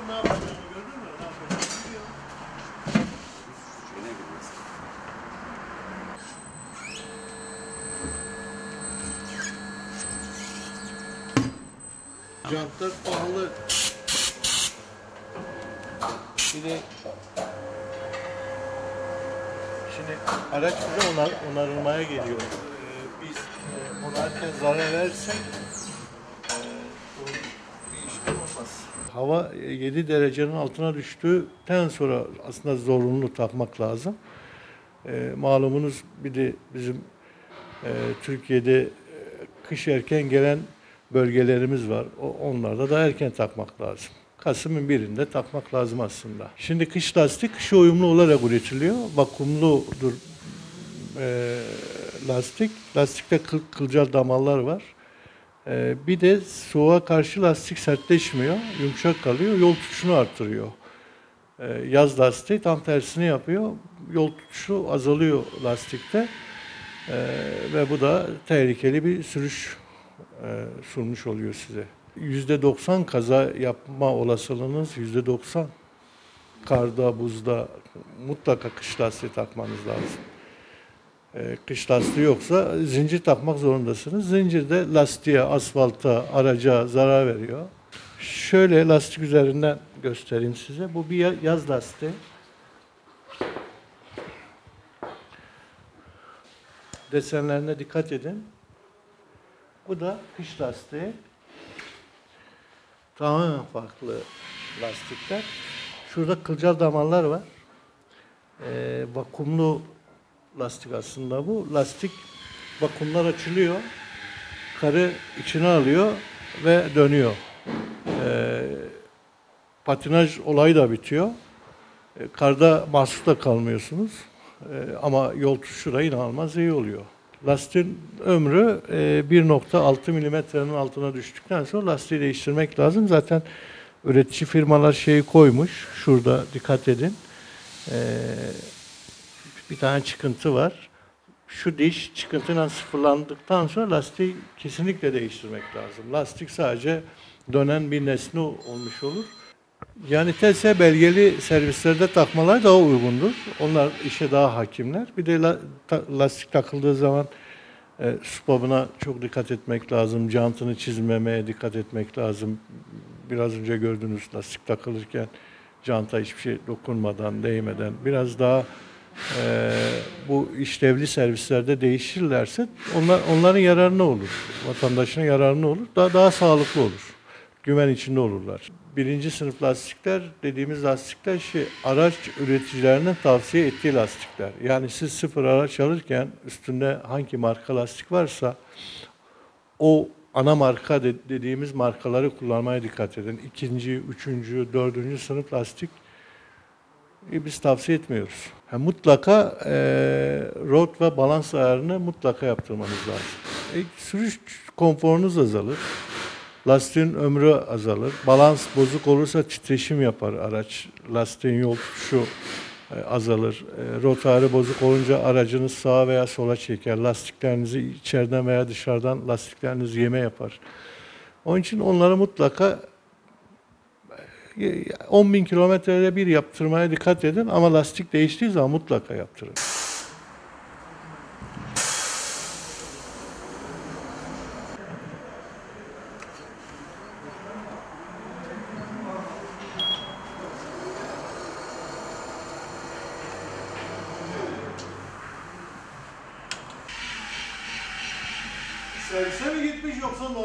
ne yapacağını gördün mü? Ne yapacağını biliyor. Şeyine girmez. Jantlar pahalı. Şimdi araç bize onarılmaya geliyor. Biz onarken zarar versek bir iş olmaz. Hava 7 derecenin altına düştükten sonra aslında zorunlu takmak lazım. Malumunuz bir de bizim Türkiye'de kış erken gelen bölgelerimiz var. Onlarda da erken takmak lazım. Kasım'ın birinde takmak lazım aslında. Şimdi kış lastik kışa uyumlu olarak üretiliyor. Vakumludur lastik. Lastikte kılcal damarlar var. Bir de soğuğa karşı lastik sertleşmiyor, yumuşak kalıyor, yol tutuşunu artırıyor. Yaz lastiği tam tersini yapıyor, yol tutuşu azalıyor lastikte ve bu da tehlikeli bir sürüş sunmuş oluyor size. %90 kaza yapma olasılığınız %90. Karda, buzda mutlaka kış lastiği takmanız lazım. Kış lastiği yoksa zincir takmak zorundasınız. Zincir de lastiğe, asfalta, araca zarar veriyor. Şöyle lastik üzerinden göstereyim size. Bu bir yaz lastiği. Desenlerine dikkat edin. Bu da kış lastiği. Tamamen farklı lastikler. Şurada kılcal damarlar var. Vakumlu lastik aslında bu. Lastik vakumlar açılıyor. Karı içine alıyor ve dönüyor. Patinaj olayı da bitiyor. Karda mahsur da kalmıyorsunuz. Ama yol tutuşu da inanılmaz iyi oluyor. Lastiğin ömrü 1.6 milimetrenin altına düştükten sonra lastiği değiştirmek lazım. Zaten üretici firmalar şeyi koymuş. Şurada dikkat edin. Bir tane çıkıntı var. Şu diş çıkıntıyla sıfırlandıktan sonra lastiği kesinlikle değiştirmek lazım. Lastik sadece dönen bir nesne olmuş olur. Yani TS belgeli servislerde takmalar daha uygundur. Onlar işe daha hakimler. Bir de lastik takıldığı zaman spabına çok dikkat etmek lazım. Jantını çizmemeye dikkat etmek lazım. Biraz önce gördüğünüz lastik takılırken janta hiçbir şey dokunmadan, değmeden biraz daha bu işlevli servislerde değişirlerse onların yararına olur. Vatandaşın yararına olur. Daha sağlıklı olur. Güven içinde olurlar. Birinci sınıf lastikler dediğimiz lastikler araç üreticilerinin tavsiye ettiği lastikler. Yani siz sıfır araç alırken üstünde hangi marka lastik varsa o ana marka dediğimiz markaları kullanmaya dikkat edin. İkinci, üçüncü, dördüncü sınıf lastik biz tavsiye etmiyoruz. Mutlaka rot ve balans ayarını mutlaka yaptırmanız lazım. Sürüş konforunuz azalır. Lastiğin ömrü azalır. Balans bozuk olursa titreşim yapar araç. Lastiğin yol tutuşu azalır. Rotarı bozuk olunca aracınız sağa veya sola çeker. Lastiklerinizi içeriden veya dışarıdan lastikleriniz yeme yapar. Onun için onları mutlaka 10.000 kilometrede bir yaptırmaya dikkat edin ama lastik değiştiği zaman mutlaka yaptırın. Servise mi gitmiş yoksa